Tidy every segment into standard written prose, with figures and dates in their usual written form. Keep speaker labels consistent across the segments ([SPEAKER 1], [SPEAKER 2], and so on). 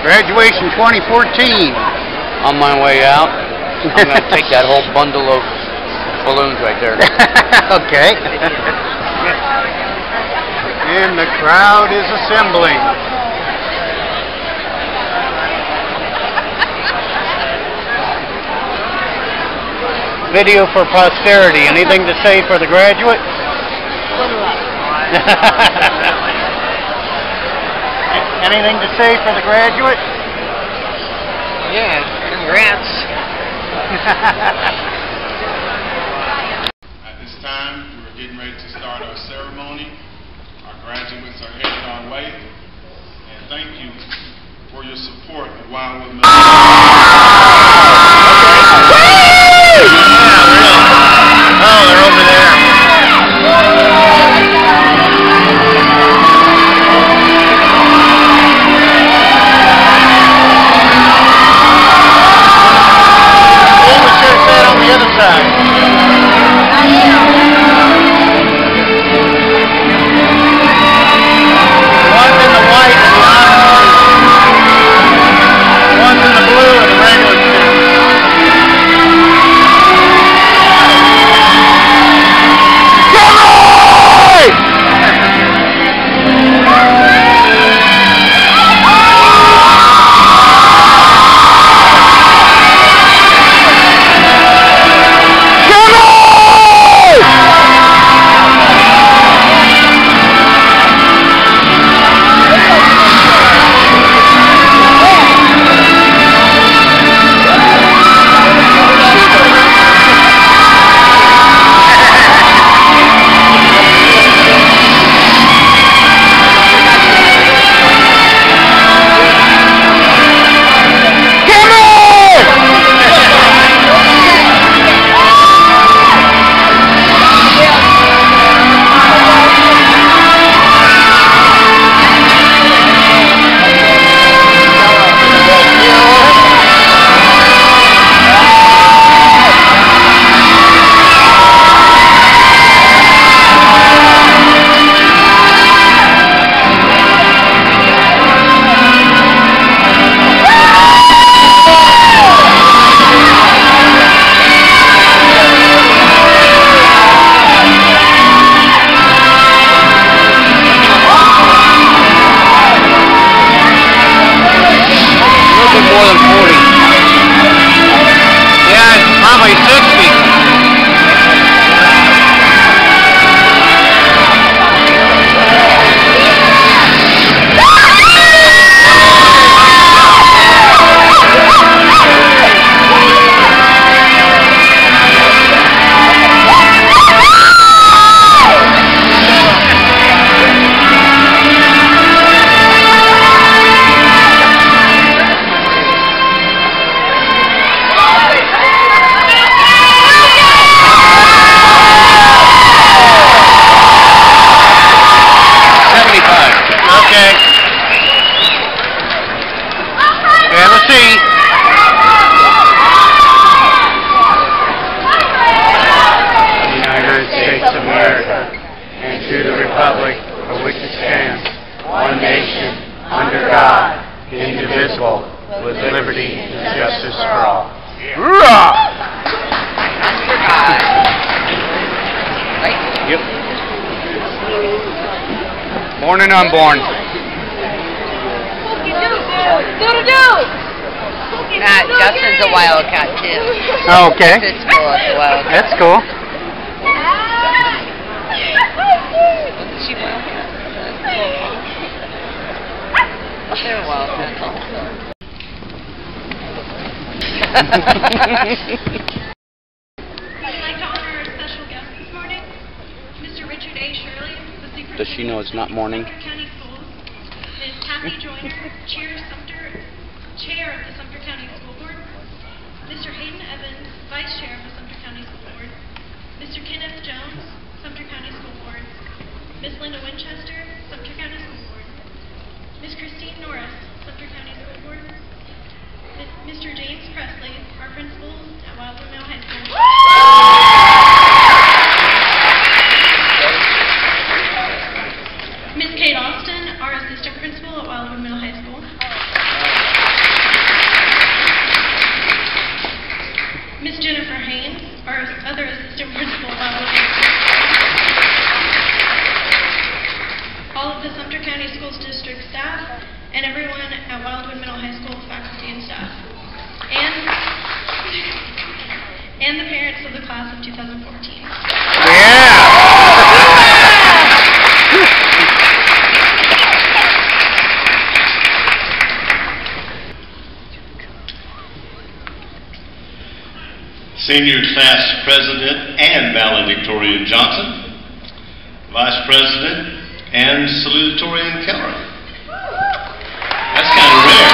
[SPEAKER 1] Graduation 2014.
[SPEAKER 2] On my way out, I'm going to take that whole bundle of balloons right there.
[SPEAKER 1] Okay. And the crowd is assembling. Video for posterity. Anything to say for the graduate? Anything to say for the graduate?
[SPEAKER 3] Yeah, congrats.
[SPEAKER 4] At this time, we're getting ready to start our ceremony. Our graduates are headed our way. And thank you for your support of Wildwood Middle School.
[SPEAKER 1] Oh, they're over there. with liberty and justice for all. Yep. Born and unborn.
[SPEAKER 3] Justin's a wildcat too.
[SPEAKER 1] Oh, okay.
[SPEAKER 3] This school is a wildcat.
[SPEAKER 1] That's cool.
[SPEAKER 3] She wildcat. They're wildcats also.
[SPEAKER 5] I'd like to honor our special guest this morning, Mr. Richard A. Shirley, the superintendent.
[SPEAKER 2] Does she know it's not morning?
[SPEAKER 5] Sumter County Schools. Ms. Kathy Joyner, Chair of the Sumter County School Board. Mr. Hayden Evans, Vice Chair of the Sumter County School Board. Mr. Kenneth Jones, Sumter County School Board. Ms. Linda Winchester, Sumter County School Board. Ms. Christine Norris, Sumter County School Board. Mr. James Presley, our principal at Wildwood Middle High School. Ms. Kate Austin, our assistant principal at Wildwood Middle High School.
[SPEAKER 6] Senior Class President and Valedictorian Johnson, Vice President and Salutatorian Keller. That's kind of rare.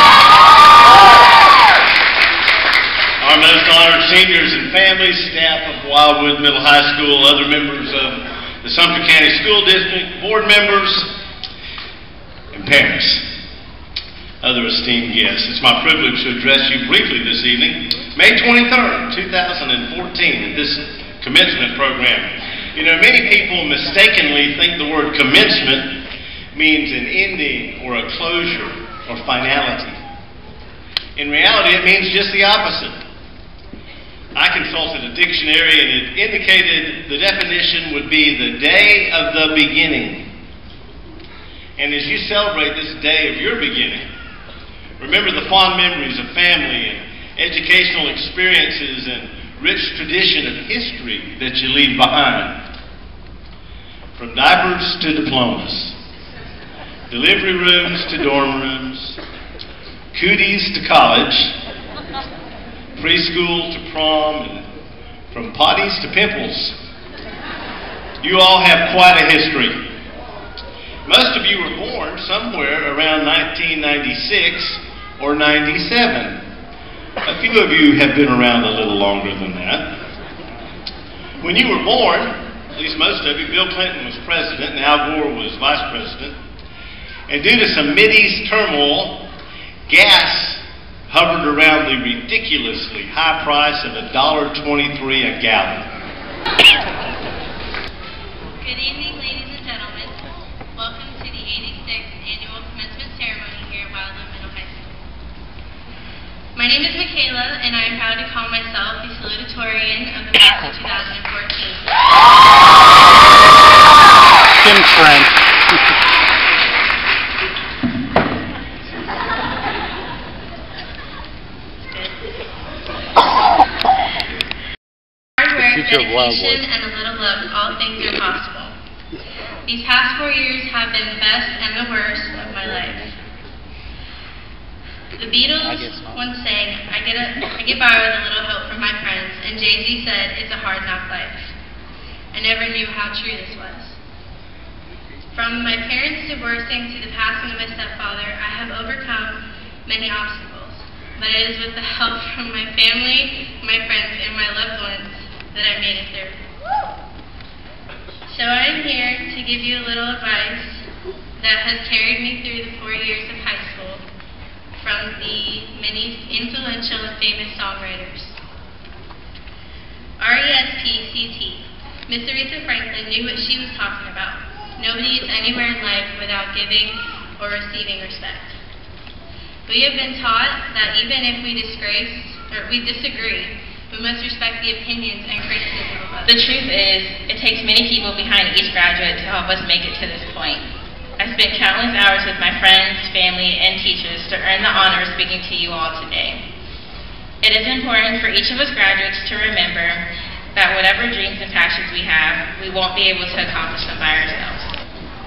[SPEAKER 6] Our most honored seniors and families, staff of Wildwood Middle High School, other members of the Sumter County School District, board members, and parents, other esteemed guests. It's my privilege to address you briefly this evening, May 23rd, 2014, at this commencement program. You know, many people mistakenly think the word commencement means an ending or a closure or finality. In reality, it means just the opposite. I consulted a dictionary and it indicated the definition would be the day of the beginning. And as you celebrate this day of your beginning, remember the fond memories of family and educational experiences and rich tradition of history that you leave behind. From diapers to diplomas, delivery rooms to dorm rooms, cooties to college, preschool to prom, and from potties to pimples. You all have quite a history. Most of you were born somewhere around 1996 or 97. A few of you have been around a little longer than that. When you were born, at least most of you, Bill Clinton was president and Al Gore was vice president. And due to some Mideast turmoil, gas hovered around the ridiculously high price of $1.23 a gallon.
[SPEAKER 5] Good evening, ladies and gentlemen. Welcome to the 86th Annual Commencement Ceremony here at Wildwood Middle High School. My name is Michaela, and I am proud to call myself the salutatorian of the class of 2014.
[SPEAKER 1] Kim's friend.
[SPEAKER 5] Dedication and a little love, all things are possible. These past 4 years have been the best and the worst of my life. The Beatles once sang, I get by with a little help from my friends, and Jay-Z said, it's a hard knock life. I never knew how true this was. From my parents' divorcing to the passing of my stepfather, I have overcome many obstacles, but it is with the help from my family, my friends, and my loved ones that I made it through. So I'm here to give you a little advice that has carried me through the 4 years of high school from the many influential and famous songwriters. R-E-S-P-C-T. Miss Aretha Franklin knew what she was talking about. Nobody is anywhere in life without giving or receiving respect. We have been taught that even if we disagree, we must respect the opinions and criticism of others.
[SPEAKER 7] The truth is, it takes many people behind each graduate to help us make it to this point. I spent countless hours with my friends, family, and teachers to earn the honor of speaking to you all today. It is important for each of us graduates to remember that whatever dreams and passions we have, we won't be able to accomplish them by ourselves.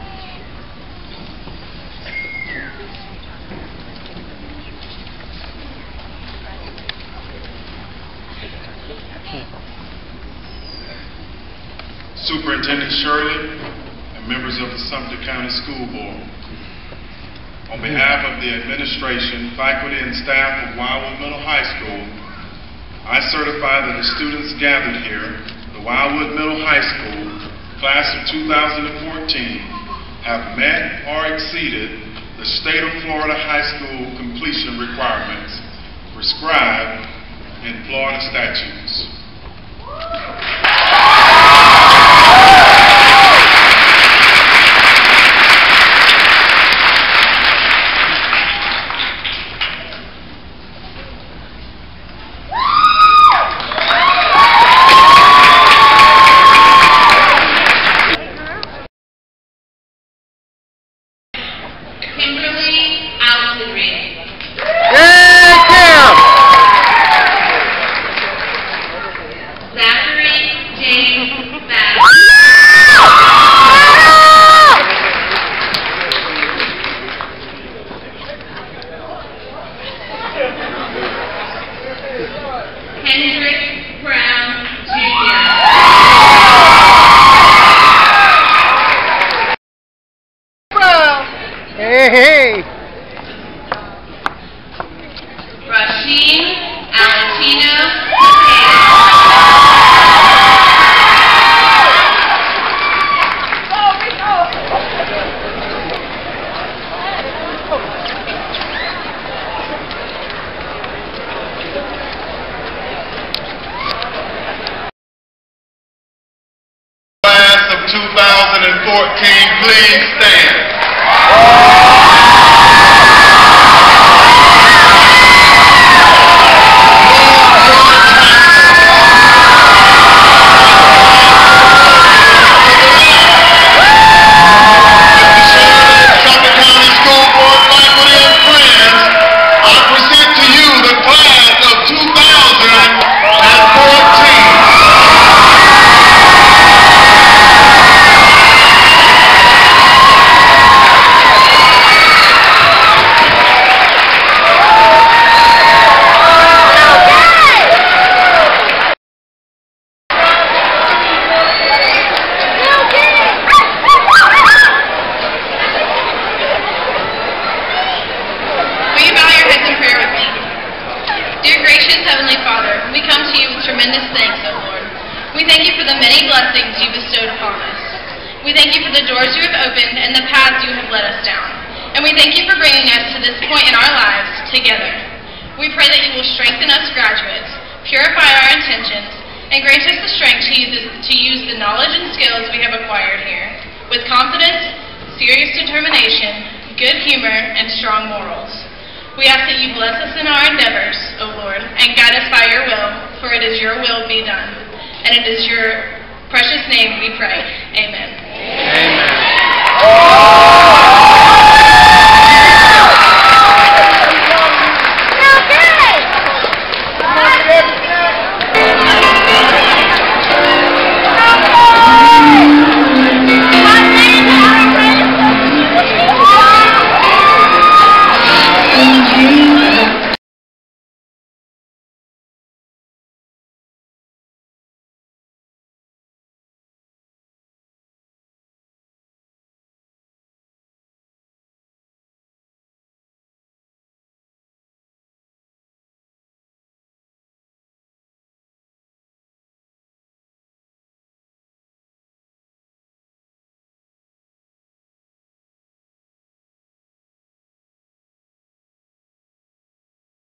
[SPEAKER 4] Superintendent Shirley, and members of the Sumter County School Board. On behalf of the administration, faculty, and staff of Wildwood Middle High School, I certify that the students gathered here, the Wildwood Middle High School, class of 2014, have met or exceeded the state of Florida high school completion requirements prescribed in Florida statutes.
[SPEAKER 5] Kimberly Autenrieb.
[SPEAKER 1] Yay, Kim!
[SPEAKER 4] 2014, please stand.
[SPEAKER 8] Amen.